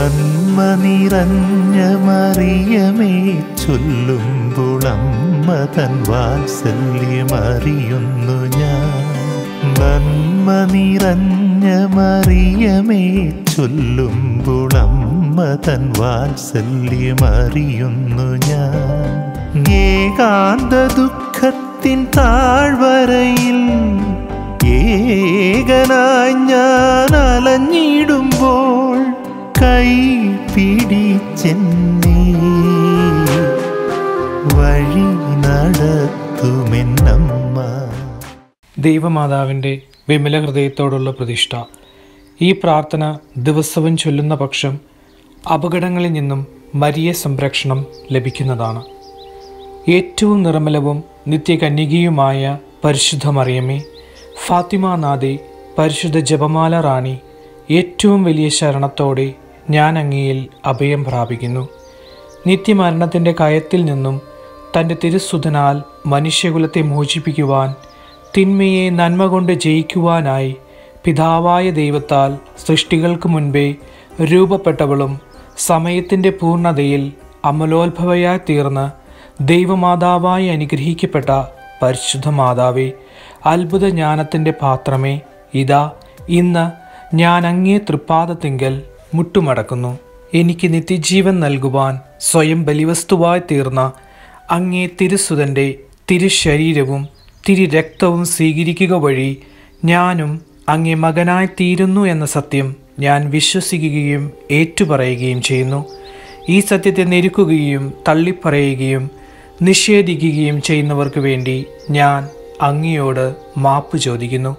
നന്മ നിറഞ്ഞ മറിയമേ ചൊല്ലുമ്പോൾ അമ്മ തൻ വാത്സല്യമറിയുന്നു ഞാൻ. നന്മ നിറഞ്ഞ മറിയമേ ചൊല്ലുമ്പോൾ അമ്മ തൻ വാത്സല്യമറിയുന്നു ഞാൻ. ഏകാന്ത ദുഃഖത്തിൻ താഴ്വരയിൽ ഏകനായി ഞാൻ അലഞ്ഞിടുമ്പോൾ കൈ പിടിച്ചെന്നേ വഴി നടത്തുമെന്നമ്മ. ദൈവമാതാവിൻ്റെ വിമല ഹൃദയത്തോടുള്ള പ്രതിഷ്ഠ. ഈ പ്രാർത്ഥന ദിവസവും ചൊല്ലുന്ന പക്ഷം അപകടങ്ങളിൽ നിന്നും മരിയ സംരക്ഷണം ലഭിക്കുന്നതാണ്. ഏറ്റവും നിർമ്മലവും നിത്യകന്യകയുമായ പരിശുദ്ധ മറിയമേ, ഫാത്തിമ നാഥേ, പരിശുദ്ധ ജപമാല റാണി, ഏറ്റവും വലിയ ശരണത്തോടെ ഞാൻ അങ്ങയിൽ അഭയം പ്രാപിക്കുന്നു. നിത്യമരണത്തിൻ്റെ കയത്തിൽ നിന്നും തൻ്റെ തിരുസുതനാൽ മനുഷ്യകുലത്തെ മോചിപ്പിക്കുവാൻ, തിന്മയെ നന്മ കൊണ്ട് ജയിക്കുവാനായി പിതാവായ ദൈവത്താൽ സൃഷ്ടികൾക്ക് മുൻപേ രൂപപ്പെട്ടവളും സമയത്തിൻ്റെ പൂർണ്ണതയിൽ അമലോത്ഭവയായി തീർന്ന് ദൈവമാതാവായി അനുഗ്രഹിക്കപ്പെട്ട പരിശുദ്ധ മാതാവേ, അത്ഭുത ജ്ഞാനത്തിൻ്റെ പാത്രമേ, ഇതാ ഇന്ന് ഞാൻ അങ്ങേ തൃപ്പാദത്തിങ്കൽ മുട്ടുമടക്കുന്നു. എനിക്ക് നിത്യജീവൻ നൽകുവാൻ സ്വയം ബലിവസ്തുവായി തീർന്ന അങ്ങേ തിരുസുതൻ്റെ തിരുശരീരവും തിരുരക്തവും സ്വീകരിക്കുക വഴി ഞാനും അങ്ങേ മകനായി തീരുന്നു എന്ന സത്യം ഞാൻ വിശ്വസിക്കുകയും ഏറ്റുപറയുകയും ചെയ്യുന്നു. ഈ സത്യത്തെ നിരക്കുകയും തള്ളിപ്പറയുകയും നിഷേധിക്കുകയും ചെയ്യുന്നവർക്ക് വേണ്ടി ഞാൻ അങ്ങയോട് മാപ്പ് ചോദിക്കുന്നു.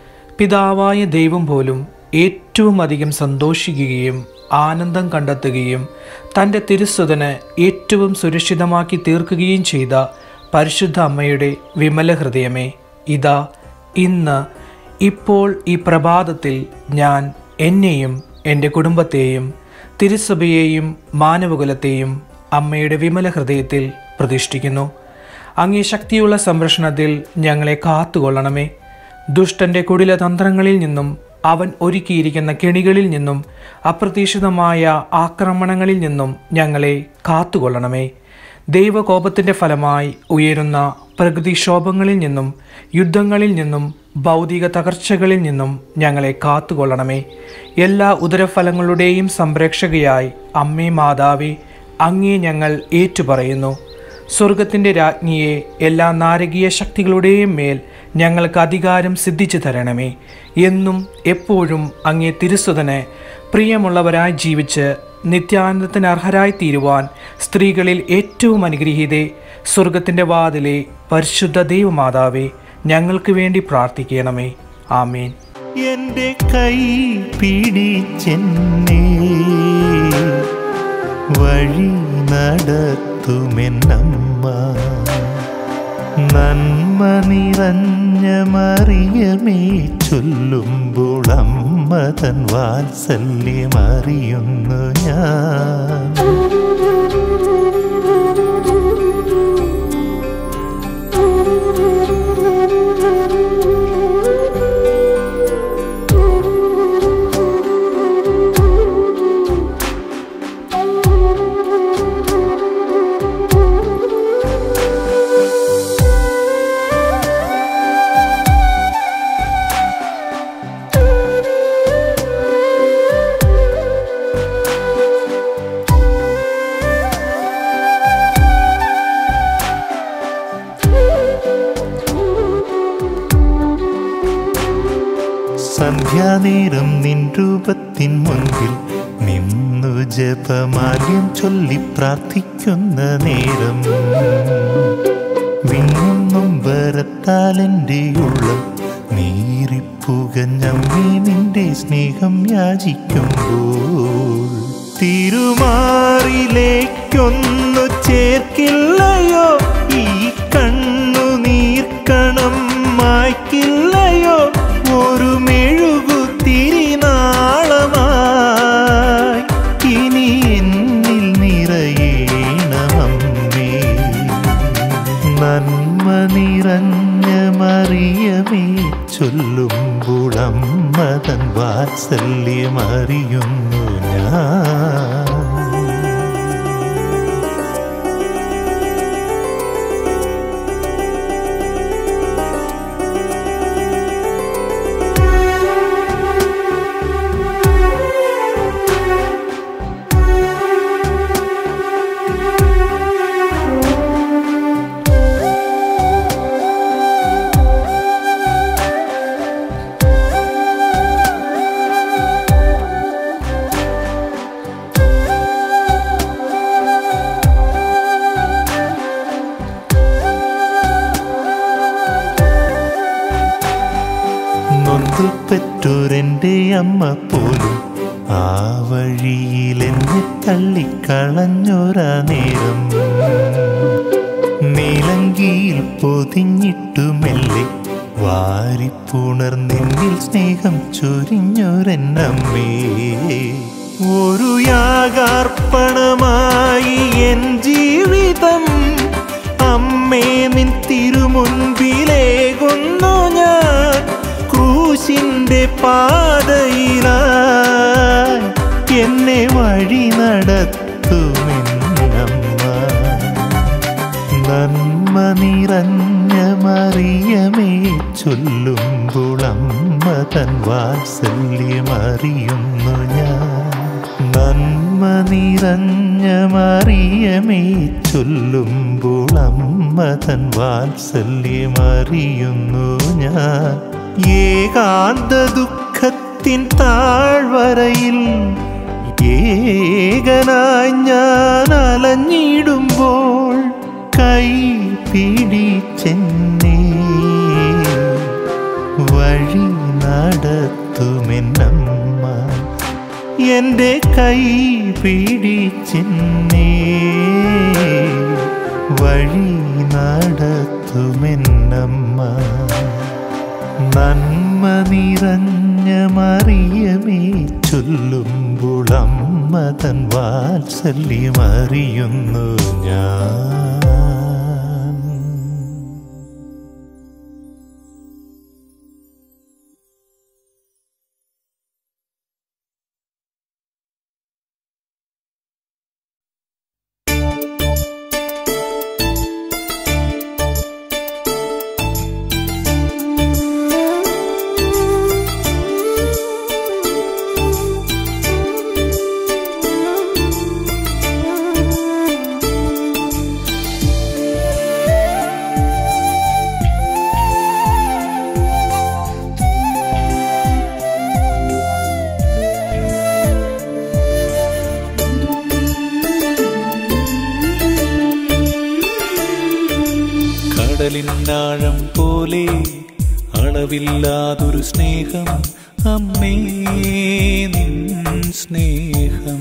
പിതാവായ ദൈവം പോലും ഏറ്റവും അധികം സന്തോഷിക്കുകയും ആനന്ദം കണ്ടെത്തുകയും തൻ്റെ തിരുസുതന് ഏറ്റവും സുരക്ഷിതമാക്കി തീർക്കുകയും ചെയ്ത പരിശുദ്ധ അമ്മയുടെ വിമല ഹൃദയമേ, ഇതാ ഇന്ന് ഇപ്പോൾ ഈ പ്രഭാതത്തിൽ ഞാൻ എന്നെയും എൻ്റെ കുടുംബത്തെയും തിരുസഭയെയും മാനവകുലത്തെയും അമ്മയുടെ വിമല ഹൃദയത്തിൽ പ്രതിഷ്ഠിക്കുന്നു. അങ്ങേ ശക്തിയുള്ള സംരക്ഷണത്തിൽ ഞങ്ങളെ കാത്തുകൊള്ളണമേ. ദുഷ്ടൻ്റെ കുടില തന്ത്രങ്ങളിൽ നിന്നും അവൻ ഒരുക്കിയിരിക്കുന്ന കെണികളിൽ നിന്നും അപ്രതീക്ഷിതമായ ആക്രമണങ്ങളിൽ നിന്നും ഞങ്ങളെ കാത്തുകൊള്ളണമേ. ദൈവകോപത്തിൻ്റെ ഫലമായി ഉയരുന്ന പ്രകൃതിക്ഷോഭങ്ങളിൽ നിന്നും യുദ്ധങ്ങളിൽ നിന്നും ഭൗതിക തകർച്ചകളിൽ നിന്നും ഞങ്ങളെ കാത്തുകൊള്ളണമേ. എല്ലാ ഉദരഫലങ്ങളുടെയും സംരക്ഷകയായി അമ്മേ മാതാവേ, അങ്ങേ ഞങ്ങൾ ഏറ്റുപറയുന്നു. സ്വർഗത്തിൻ്റെ രാജ്ഞിയെ എല്ലാ നാരകീയ ശക്തികളുടെയും മേൽ ഞങ്ങൾക്ക് അധികാരം സിദ്ധിച്ചു തരണമേ. എന്നും എപ്പോഴും അങ്ങേ തിരുസുതന് പ്രിയമുള്ളവരായി ജീവിച്ച് നിത്യാനന്ദത്തിന് അർഹരായി തീരുവാൻ സ്ത്രീകളിൽ ഏറ്റവും അനുഗ്രഹീതേ, സ്വർഗത്തിൻ്റെ വാതിലെ പരിശുദ്ധ ദൈവമാതാവേ, ഞങ്ങൾക്ക് വേണ്ടി പ്രാർത്ഥിക്കണമേ. ആമേൻ. എൻ്റെ കൈ പിടിച്ചെന്നേ വഴി നടത്തുമെന്നമ്മ. നന്മ നിറഞ്ഞ മറിയമേ ചൊല്ലുമ്പോൾ അമ്മ തൻ വാത്സല്യമറിയുന്നു ഞാൻ. സന്ധ്യാനേരം നിൻ രൂപത്തിൻ മുൻപിൽ നിന്നു ജപമാല്യം ചൊല്ലി പ്രാർത്ഥിക്കുന്ന നേരം വിങ്ങും വരത്താലെൻ്റെ ഉള്ളം നീറിപ്പുകഞ്ഞമ്മേ നിന്റെ സ്നേഹം യാചിക്കുമ്പോൾ തിരുമാറിലേക്കൊന്നു ചേർക്കില്ലയോ ഈ കണ്ണുനീർക്കണം മായ്ക്കില്ലയോ ഒരു മെഴുകുതിരിനാളമായി ഇനി എന്നിൽ നിറയണമമ്മേ. നന്മ നിറഞ്ഞ മറിയമേ ചൊല്ലുമ്പോൾ അമ്മ തൻ വാത്സല്യമറിയുന്നു ഞാൻ. പെറ്റോരെൻ്റെ അമ്മ പോലും ആ വഴിയിൽ എന്നെ തള്ളിക്കളഞ്ഞൊരാ നേരം നീലങ്കിയിൽ പൊതിഞ്ഞിട്ടു മെല്ലെ വാരിപ്പുണർന്നിന്നിൽ സ്നേഹം ചൊരിഞ്ഞൊരെന്നമ്മേ. ഒരു യാഗാർപ്പണമായി എൻ ജീവിതം അമ്മേ നിൻ തിരുമുൻപിലേകുന്നു ഞാൻ. ക്രൂശിൻ്റെ പാതയിലായി എന്നെ വഴി നടത്തുമെന്നമ്മ. നന്മ നിറഞ്ഞ മറിയമേ ചൊല്ലുമ്പോൾ അമ്മ തൻ വാത്സല്യമറിയുന്നു ഞാൻ. നന്മ നിറഞ്ഞ മറിയമേ ചൊല്ലുമ്പോൾ അമ്മ തൻ വാത്സല്യമറിയുന്നു ഞാൻ. ഏകാന്ത ദുഃഖത്തിൻ താഴ്വരയിൽ ഏകനായി ഞാൻ അലഞ്ഞിടുമ്പോൾ കൈ പിടിച്ചെന്നെ വഴി നടത്തുമെന്നമ്മ. എൻ്റെ കൈ പിടിച്ചെന്നെ വഴി നടത്തുമെന്നമ്മ. നന്മ നിറഞ്ഞ മറിയമേ ചൊല്ലുമ്പോൾ അമ്മ തൻ വാത്സല്യമറിയുന്നു ഞാൻ. കടലിനാഴം പോലെ അളവില്ലാതൊരു സ്നേഹം അമ്മേ നിൻ സ്നേഹം.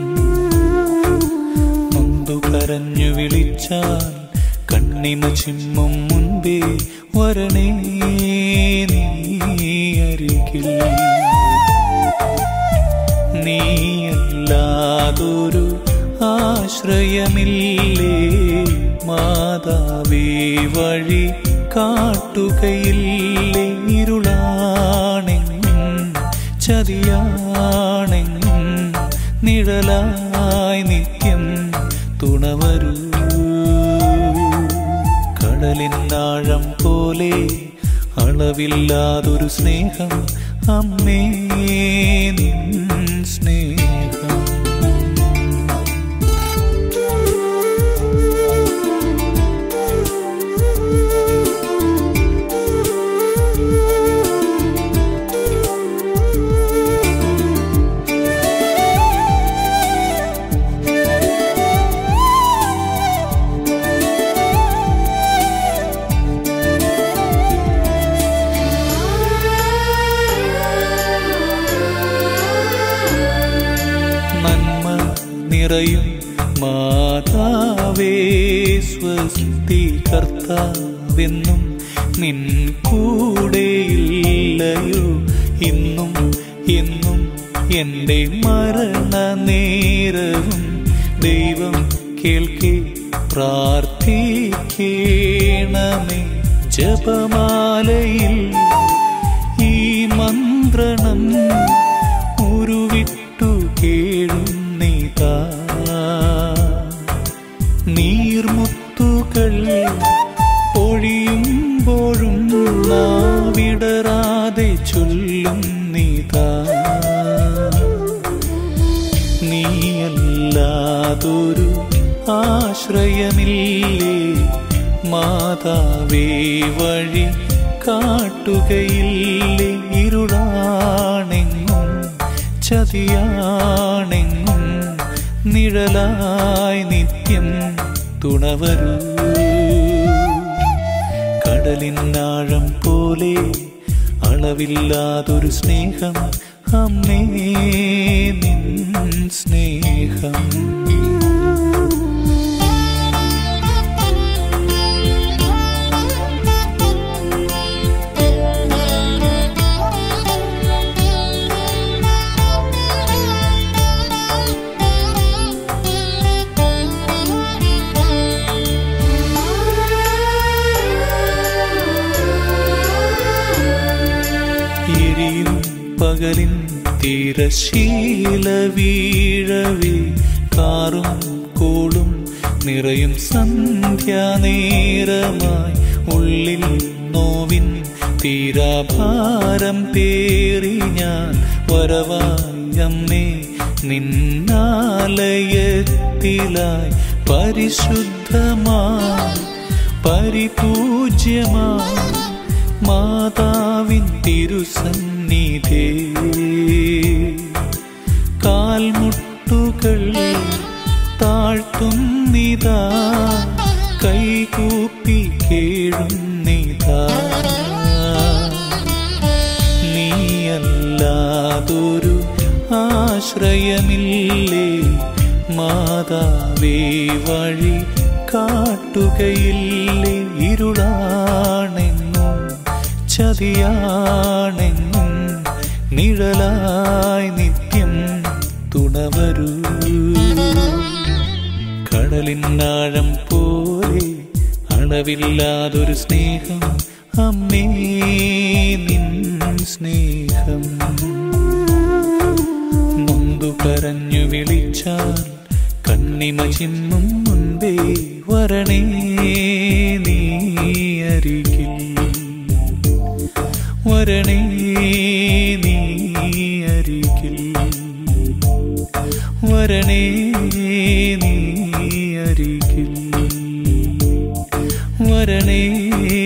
നൊന്തു കരഞ്ഞു വിളിച്ചാൽ കണ്ണിമ ചിമ്മും മുൻപേ വരണേ നീ അരികിൽ. നീയല്ലാതൊരു ആശ്രയമില്ലേ മാതാവേ, വഴി കാട്ടുകയില്ലേ. ഇരുളാണെങ്ങും ചതിയാണെങ്ങും നിഴലായി നിത്യം തുണവരൂ. കടലിനാഴം പോലെ അളവില്ലാതൊരു സ്നേഹം അമ്മേ നിൻ സ്നേഹം. നിറയും മാതാവേ സ്വസ്തി, കർത്താവെന്നും നിൻ കൂടെയില്ലയോ ഇന്നും എന്നും എൻ്റെ മരണ നേരവും. ദൈവം കേൾക്കേ പ്രാർത്ഥിക്കേണമേ. ജപമാ നാവിടരാതെ ചൊല്ലും നീതാ, നീയല്ലാതൊരു ആശ്രയമില്ലേ. മാതാവേ വഴി കാട്ടുകയില്ലേ. ഇരുളാണെങ്ങും ചതിയാണെങ്ങും നിഴലായി നിത്യം തുണവരൂ. കടലിനാഴം പോലെ അളവില്ലാതൊരു സ്നേഹം അമ്മേ നിൻ സ്നേഹം. പകലിൻ തിരശീല വീഴവേ കാറും കോളും നിറയും സന്ധ്യാനേരമായി. ഉള്ളിൽ നോവിൻ തീരാഭാരം പേറി ഞാൻ വരവായി അമ്മേ നിന്നാലയത്തിലായി. പരിശുദ്ധമായി പരിപൂജ്യമായി മാതാവിൻ തിരുസന്നിധേ. കാൽമുട്ടുകൾ താഴ്ത്തുന്നിതാ, കൈകൂപ്പി കേഴുന്നിതാ. നീയല്ലാതൊരു ആശ്രയമില്ലേ. മാതാവേ വഴി കാട്ടുകയില്ലേ. ഇരുളാണെങ്ങും ചതിയാണെങ്ങും നിഴലായി നിത്യം തുണവരൂ. കടലിനാഴം പോലെ അളവില്ലാതൊരു സ്നേഹം അമ്മേ നിൻ സ്നേഹം. നൊന്തു കരഞ്ഞു വിളിച്ചാൽ കണ്ണിമ ചിമ്മും മുൻപേ വരണേ നീ അരികിൽ. വരണേ നീ അരികിൽ. വരണേ നീ അരികിൽ. വരണേ